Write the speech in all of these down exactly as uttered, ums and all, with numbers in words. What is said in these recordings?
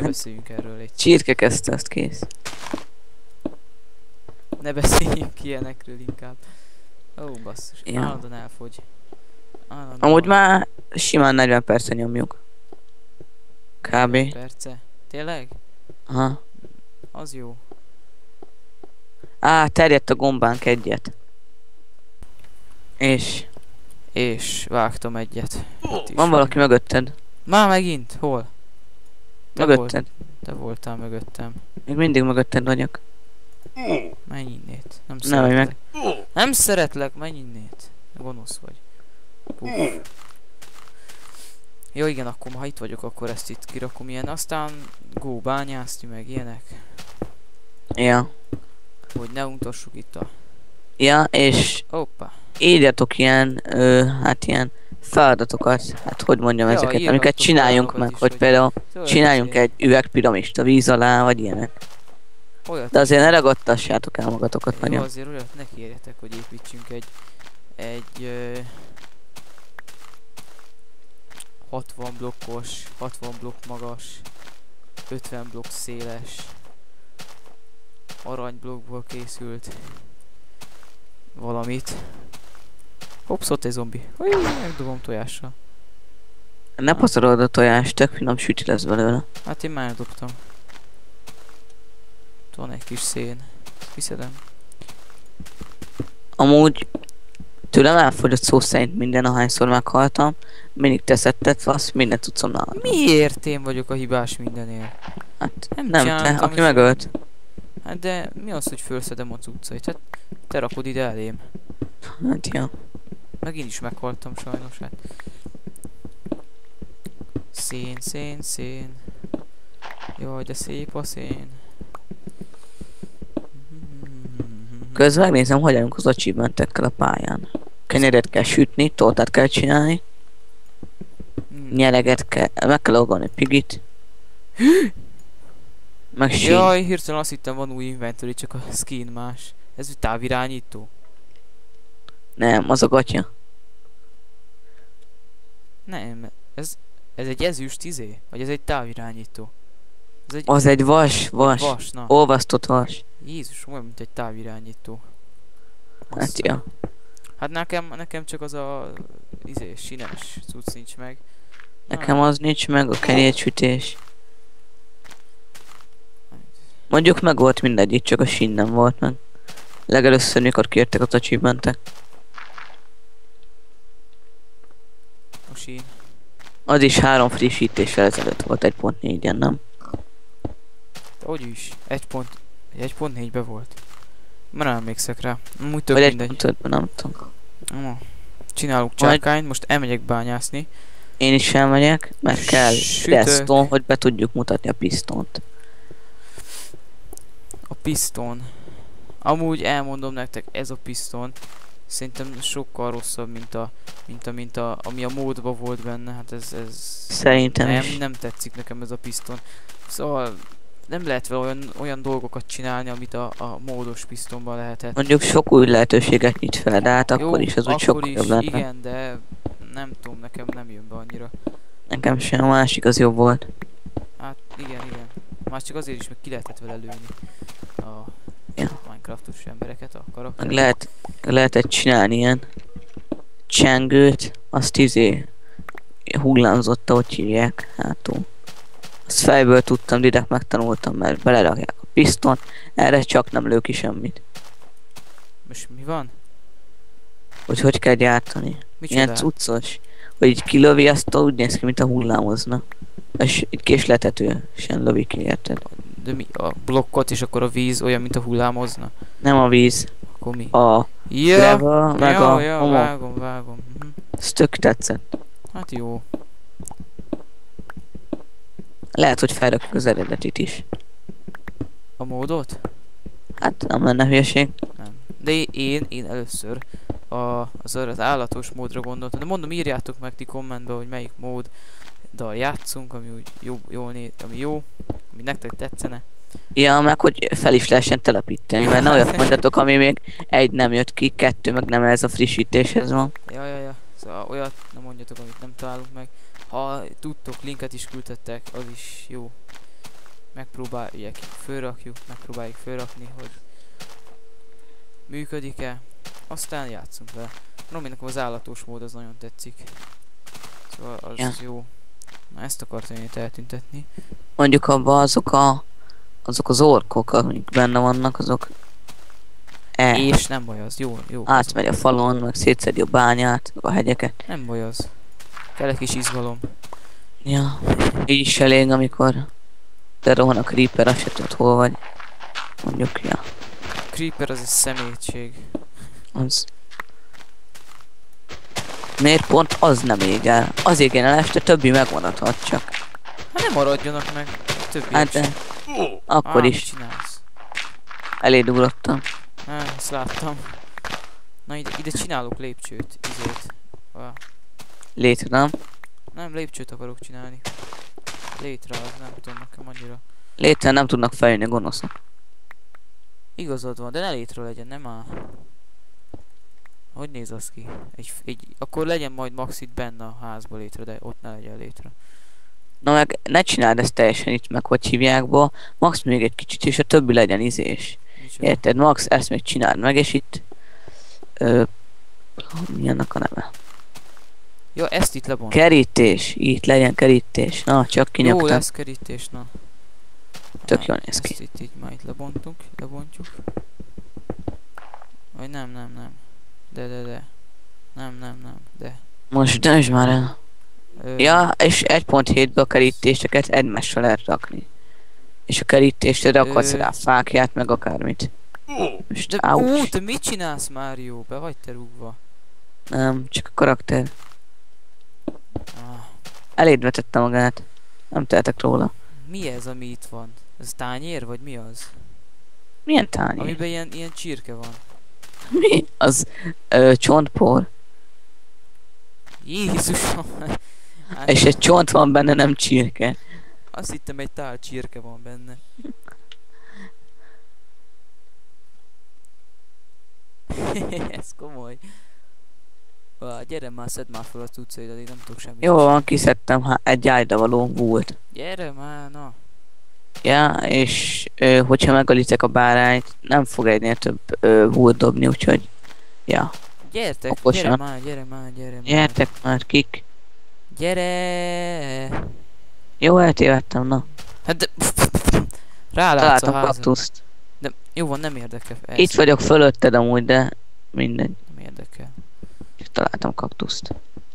Ne beszéljünk erről egy. Csirke kezdte, azt kész. Ne beszéljünk ilyenekről inkább. Ó, basszus. Ja. Állandóan elfogy. Állandóan Amúgy már simán negyven percen nyomjuk. Kb. Perce. Tényleg? Aha. Az jó. Á, terjedt a gombánk egyet. És És vágtam egyet. Itt is van valaki mögötted. Már megint? Hol? Te Mögötted. Volt, te voltál mögöttem. Még mindig mögötted vagyok. Menj innét. Nem Ne vagy szeretlek. meg. Nem szeretlek, menj innét. Gonosz vagy. Puff. Jó igen, akkor ha itt vagyok, akkor ezt itt kirakom ilyen. Aztán go bányászni meg ilyenek. Ja. Hogy ne untassuk itt a... Ja, és Hoppá. írjatok ilyen, ö, hát ilyen feladatokat, hát hogy mondjam Ja, ezeket, írjatok amiket csináljunk olyanokat meg, is, hogy hogy- például Tudod, csináljunk izé, egy üvegpiramist a víz alá, vagy ilyenek. Olyat, De azért ne ragadtassátok el magatokat jó, nagyon. azért olyat ne kérjetek, hogy építsünk egy... Egy... Ö, hatvan blokkos, hatvan blokk magas, ötven blokk széles, aranyblokkból készült valamit. Hopsz, ott egy zombi. Ujj, megdobom tojással. Ne pazarolod a tojást, tök finom süti lesz belőle. Hát én már dobtam. Ott van egy kis szén. Viszedem. Amúgy tőlem elfogyott szó szerint minden, ahányszor meghaltam. Mindig te szedted, fasz, minden tudszom nálam. Miért én vagyok a hibás mindenért? Hát Nem nem, te, csináltam aki is. megölt. Hát de mi az, hogy felszedem a cuccait? Hát te rakod ide elém. Hát ja. Megint is meghaltam sajnos, hát. Szén, szén, szén. Jaj, de szép a szén. Közben megnézem, hogy állunk az achievementekkel a pályán. Kenyeret kell sütni, tortát kell csinálni, Hmm. nyeleget kell, meg kell logolni pigit. Meg sín. Jaj, hirtelen azt hittem van új inventory, csak a skin más. Ez egy távirányító? Nem, az a gatya. Nem, ez, ez egy ezüst izé? Vagy ez egy távirányító? Ez egy Az egy vas, vas. vas, na. Olvasztott vas. Jézus, olyan, mint egy távirányító. Hát Azt- ja. Hát nekem, nekem csak az a izé, sines cucc nincs meg. Nekem az nincs meg, a kenyérsütés. Mondjuk meg volt mindegyik, csak a sín nem volt meg. Legelőször, mikor kértek az achievementek. A sín. Az is három frissítéssel ezelőtt volt egy pont négyen, nem? De hogy is? Egy pont... egy pont négybe volt. Már nem emlékszek rá. Úgy több Vagy egy mindegy. pont ötben, nem tudom. No. Csinálunk Majd- csákányt, most elmegyek bányászni. Én is elmegyek, mert kell Sütök. redstone, hogy be tudjuk mutatni a pisztont. A piszton. Amúgy elmondom nektek, ez a piszton szerintem sokkal rosszabb, mint a, mint a, mint a, ami a módban volt benne. Hát ez, ez Szerintem nem, is. nem tetszik nekem ez a piszton. Szóval nem lehet vele olyan, olyan dolgokat csinálni, amit a, a módos pisztonban lehetett. Mondjuk sok új lehetőséget nyit fel, de hát Jó, akkor is az úgy akkor sokkal is, jobb lenne. igen, de nem tudom, nekem nem jön be annyira. Nekem sem, a másik az jobb volt. Hát igen, igen. Már csak azért is, meg ki lehetett vele lőni a Ja. Minecraftos embereket, a Meg karaktereket. lehet, lehetett csinálni ilyen csengőt, azt izé hullámzott, ahogy hívják, hátul. Azt fejből tudtam, direkt megtanultam, mert belerakják a piszton, erre csak nem lő ki semmit. Most mi van? Hogy hogy kell gyártani. Micsoda? Ilyen cuccos, hogy így kilövi, azt úgy néz ki, mint a hullámozna. És így késletetősen lövi ki, érted? De mi? A blokkot, és akkor a víz olyan, mint a hullámozna? Nem a víz, Akkor mi? a Ja, gravel, meg ja, a ja, homok. vágom, vágom. Mhm. Ez tök tetszett. Hát jó. Lehet, hogy felrakjuk az eredetit is. A módot? Hát nem lenne hülyeség. Nem. De én, én, én először a, az, az állatos módra gondoltam. De mondom, írjátok meg ti kommentbe, hogy melyik móddal játszunk, ami úgy jó, jól néz, ami jó, ami nektek tetszene. Ja, meg hogy fel is lehessen telepíteni, mert ne olyat mondjatok, ami még egy nem jött ki, kettő meg nem ez a frissítéshez van. Ja, ja, ja. Szóval olyat nem mondjatok, amit nem találunk meg. Ha tudtok, linket is küldhettek, az is jó. megpróbáljuk, fölrakjuk, megpróbáljuk fölrakni, hogy működik-e. Aztán játszunk vele. Mondom, nekem az állatos mód az nagyon tetszik. Szóval az ja. jó. Na ezt akartam én itt eltüntetni. Mondjuk abban azok a... azok az orkok, amik benne vannak, azok... E. És nem baj az, jó, jó. Átmegy a falon, meg szétszedi a bányát, meg a hegyeket. Nem baj az. Kell egy kis izgalom. Ja, így is elég, amikor te rohan a creeper, azt se tudod hol vagy. Mondjuk, ja. Creeper az egy szemétség. Az... Miért pont az nem ég el? Az égjen el este, többi megmaradhat csak. Hát nem maradjanak meg. A többi Hát de... Akkor Á, is mit csinálsz? eléd ugrottam. Á, ezt láttam. Na ide, ide csinálok lépcsőt, izét. Ah. Létre, nem? Nem, lépcsőt akarok csinálni. Létre az, nem tudom nekem annyira. Létre nem tudnak feljönni gonoszok. Igazad van, de ne létre legyen, nem áll. Hogy néz az ki? Egy, egy, akkor legyen majd max itt benne a házba létre, de ott ne legyen létre. Na meg ne csináld ezt teljesen itt meg, hogy hívjákba. Max még egy kicsit, és a többi legyen izés. Micsoda? Érted? Max ezt még csináld meg, és itt... Ö, mi annak a neve? Ja, ezt itt lebont. Kerítés. Itt legyen kerítés. Na, csak Jó kinyaktam. lesz kerítés, na. Tök jól néz ki. Ezt itt így már itt lebontunk, lebontjuk. Vagy nem, nem, nem. De, de, de. Nem, nem, nem, de. Most döntsd már el. Ö, Ja, és egy pont hétbe a kerítéseket egymásra lehet rakni. És a kerítésre rakhatsz Ö. rá fákját, meg akármit. Most De, ouch. ó, te mit csinálsz, Mário? Be vagy te rúgva? Nem, csak a karakter. Ah, Eléd vetette magát. Nem tehetek róla. mi ez, ami itt van? Ez tányér, vagy mi az? Milyen tányér? Amiben ilyen, ilyen csirke van. Mi? Az ö, csontpor. Jézusom! Hát, És egy csont van benne, nem csirke. azt hittem, egy tál csirke van benne. Ez komoly. Ah, gyere már, szedd már fel a cuccaidat, én nem tudok semmit. Jó van, kiszedtem, hát egy ágyra való volt. Gyere már, na. Ja, és ö, hogyha megalitek a bárányt, nem fog egynél több ö, wood dobni, úgyhogy... Ja, Gyertek, Okosan. gyere már, gyere már, gyere már. gyertek már, kik. Gyere! Jó, eltévedtem, na. Hát de... Rálátsz a Találtam házat. kaktuszt. De jó van, nem érdekel. Ez Itt vagyok fölötted amúgy, de mindegy. nem érdekel. Csak találtam kaktuszt.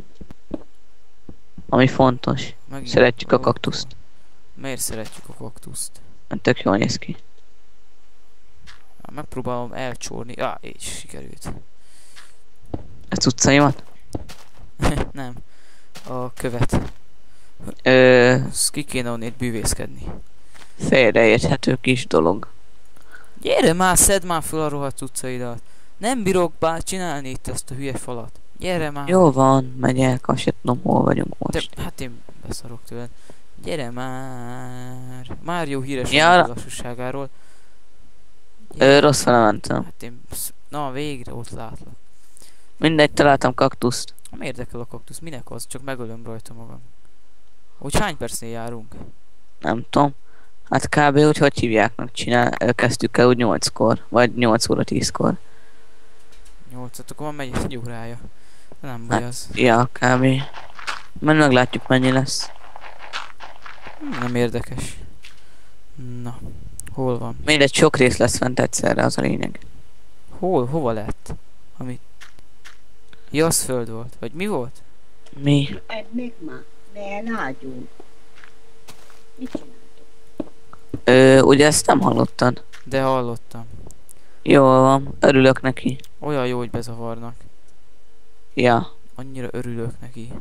Ami fontos. Megint Szeretjük a valahol. kaktuszt. Miért szeretjük a kaktuszt? Tök jól néz ki. Megpróbálom elcsórni. Ah, így sikerült. Ez utcaimat? Nem. A követ. Ö, Azt ki kéne onnét bűvészkedni. félreérthető kis dolog. Gyere már, szedd már fel a rohadt utcaidat. Nem bírok bár csinálni itt ezt a hülye falat. Gyere már. Jó van, megyek, azt se tudom, hol vagyunk most. De, hát én beszarok tőled. Gyere már. Mário híres Ja, a lassúságáról. Ö, rossz fele mentem. Hát én... Na, végre ott látlak. Mindegy, találtam kaktuszt. Nem érdekel a kaktusz, minek az? Csak megölöm rajta magam. Hogy hány percnél járunk? Nem tudom. Hát kb. Úgy hogy hívják meg csinál, ö, kezdtük el úgy nyolckor. Vagy nyolc óra tízkor. nyolcat, akkor már megy egy órája. De nem baj Hát, az. Ja, kb. Majd meglátjuk mennyi lesz. Hm, Nem érdekes. Na, hol van? Mindegy, sok rész lesz fent egyszerre, az a lényeg. Hol? Hova lett? Amit... Ja, az föld volt. Vagy mi volt? Mi? Enigma, ne lágyunk. Mit csináltok? Ö, ugye ezt nem hallottad? De hallottam. Jól van, örülök neki. Olyan jó, hogy bezavarnak. Ja. Annyira örülök neki.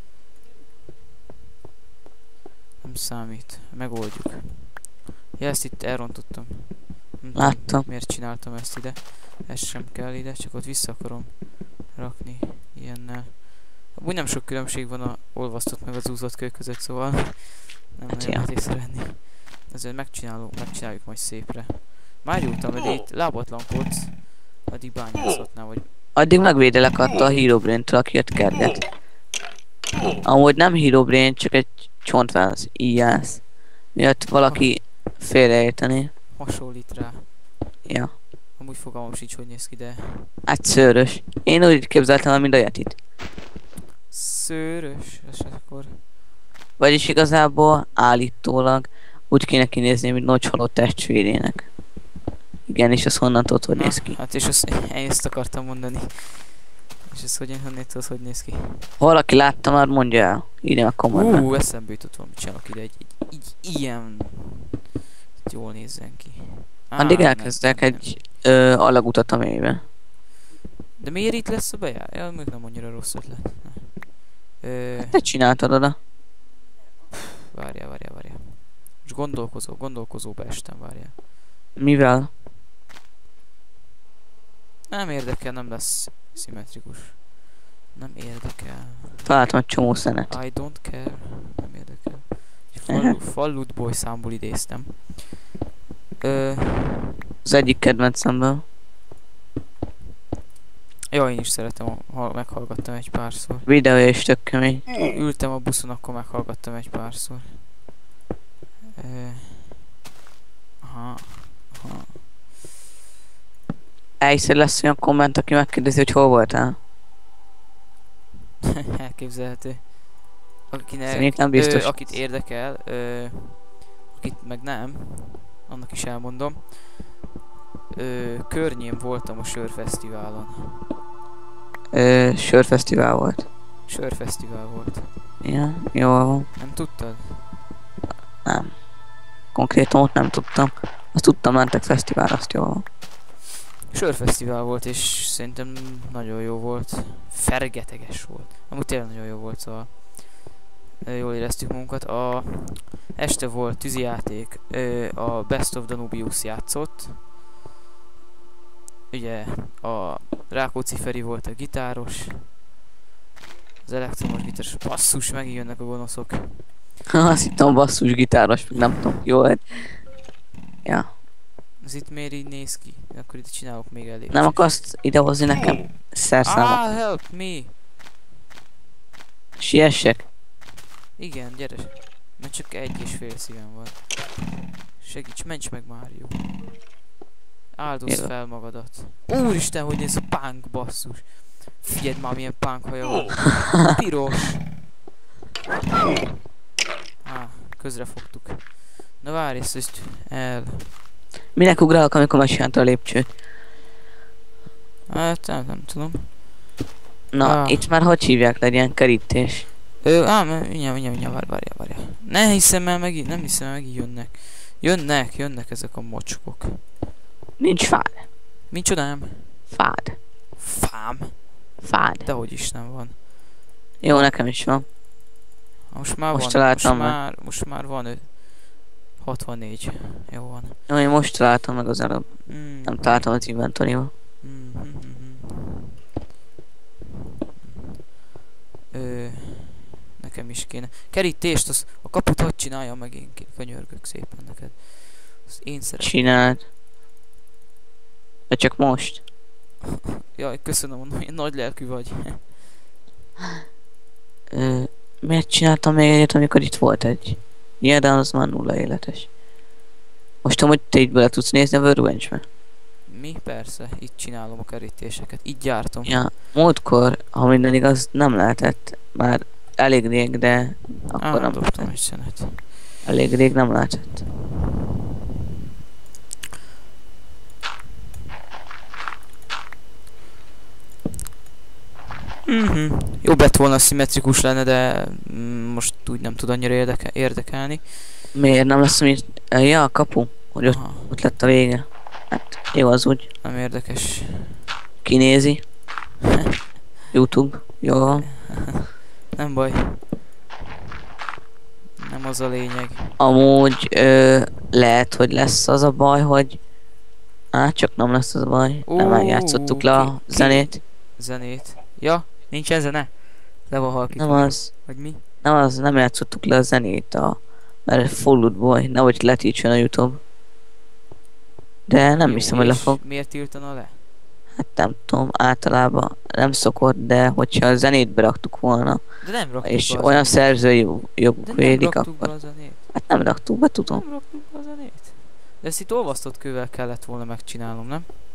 Nem számít. Megoldjuk. Ja, ezt itt elrontottam. Nem tudom, Láttam. miért csináltam ezt ide. Ez sem kell ide, csak ott vissza akarom rakni ilyennel. Úgy nem sok különbség van a olvasztott meg az úzott kő között, szóval nem Hát nagyon ja. lehet észrevenni. Ezért megcsinálunk, megcsináljuk majd szépre. Már jöttem, hogy itt lábatlankodsz, addig bányászhatnál, vagy... Addig megvédelek attól a Herobrine-től, aki jött kerget. Amúgy nem Herobrine, csak egy csontváz, íjász. Miatt valaki félreérteni. Hasonlít rá. Ja. Amúgy fogalmam sincs, hogy néz ki, de... Hát szőrös. Én úgy képzeltem el, mint a Yetit. Szőrös, esetkor. Vagyis igazából állítólag úgy kéne kinézni, mint nagy halott testvérének. Igen, és az honnan tudod, hogy néz ki. Hát és azt, én ezt akartam mondani. És ez hogy honnan tudod, hogy néz ki? Ha valaki látta már, mondja el. Írja a kommentben. Ú, eszembe jutott valamit csinálok ide, egy, egy, egy ilyen... Jól nézzen ki. Á, Addig nem, elkezdek nem, nem. egy ö, alagutat a mélybe. De miért itt lesz a bejár? Ja, még nem annyira rossz ötlet. Ö, Te csináltad oda. várjál, várjál, várjál. Most gondolkozó, gondolkozóba estem, várjál. Mivel? Nem érdekel, nem lesz szimmetrikus. Nem érdekel. Találtam egy csomó szenet. I don't care. Nem érdekel. Egy Fallout, Fallout Boy számból idéztem. Ö, Az egyik kedvencemből. ja, én is szeretem, ha meghallgattam egy párszor. Videója is tök kemény. Ültem a buszon, akkor meghallgattam egy párszor. Ö, aha, aha. Egyszer lesz olyan komment, aki megkérdezi, hogy hol voltál. Elképzelhető. Akinek, Szerintem biztos. Ö, akit érdekel, ö, akit meg nem, annak is elmondom. Ö, környén voltam a sörfesztiválon. Ö, sörfesztivál volt. Sörfesztivál volt. Igen, jól van. Nem tudtad? Nem. Konkrétan ott nem tudtam. Azt tudtam, mentek fesztivál, azt jól van. Sörfesztivál volt, és szerintem nagyon jó volt. Fergeteges volt. Amúgy tényleg nagyon jó volt, szóval ö, jól éreztük magunkat. A este volt tűzijáték, ö, a Best of Danubius játszott. Ugye a Rákóczi Feri volt a gitáros. Az elektromos gitáros. Basszus, megint jönnek a gonoszok. Azt hittem basszus gitáros, meg nem tudom, jó hát. Ja. Ez itt miért így néz ki? Akkor itt csinálok még elég. Nem akarsz idehozni nekem szerszámot? Ah, help me! Siessek. Igen, gyere. Mert csak egy és fél szívem van. Segíts, ments meg már, jó. Áldozz Jó. fel magadat. Úristen, hogy néz a punk, basszus. Figyeld már, milyen punk haja van. Piros. Á, közre fogtuk. Na várj, ezt ezt el... Minek ugrálok, amikor megcsinálta a lépcsőt? Hát nem, nem tudom. Na, Ah. itt már hogy hívják, legyen kerítés. Ö, á, mindjárt, mindjárt, mindjárt, várj, várjál, várjál. Ne hiszem el, megint, nem hiszem el, megint jönnek. Jönnek, jönnek ezek a mocskok. Nincs fád. Micsoda nem? Fád. Fám. Fád. Dehogy is nem van. Jó, nekem is van. Most már Most van, találtam most meg. már, most már van ö, hatvannégy. Jó van. Jó, én most találtam meg az előbb. Mm. Nem találtam az inventory-ba. Mm, mm, mm, mm. Ö, nekem is kéne. Kerítést, az, a kaput hogy csinálja meg, én ké- könyörgök szépen neked. Azt én szeretem. Csináld. De csak most. Jaj, köszönöm, mondom, ilyen nagy lelkű vagy. Ö, miért csináltam még egyet, amikor itt volt egy? Ja, de az már nulla életes. Most amúgy te így bele tudsz nézni a Workbench-be? Mi? Persze, itt csinálom a kerítéseket, így gyártom. Ja, múltkor, ha minden igaz, nem lehetett. Már elég rég, de akkor Á, nem dobtam tudtam. egy szenet. Elég rég nem lehetett. Mhm. Jobb lett volna szimmetrikus lenne, de mm, most úgy nem tud annyira érdeke érdekelni. Miért nem lesz, mint... Ja, a kapu. Hogy ott, Aha, ott lett a vége. Hát, jó az úgy. nem érdekes. Kinézi. YouTube. Jó van. Nem baj. Nem az a lényeg. Amúgy ö, lehet, hogy lesz az a baj, hogy... Hát csak nem lesz az a baj. Ó, Nem játszottuk le a ki- ki- zenét. Zenét. Ja, nincsen zene? Le van halkítva. Nem az. Vagy mi? Nem az, nem játszottuk le a zenét a... Mert Fallout Boy, nehogy letiltson a YouTube. De nem Jó, hiszem, hogy le és fog. miért tiltana le? Hát nem tudom, általában nem szokott, de hogyha a zenét beraktuk volna, De nem raktuk és be a olyan zenét. szerzői joguk De nem védik, raktuk be akkor... a zenét. Hát nem raktuk be, tudom. Nem raktuk be a zenét. De ezt itt olvasztott kővel kellett volna megcsinálnom, nem?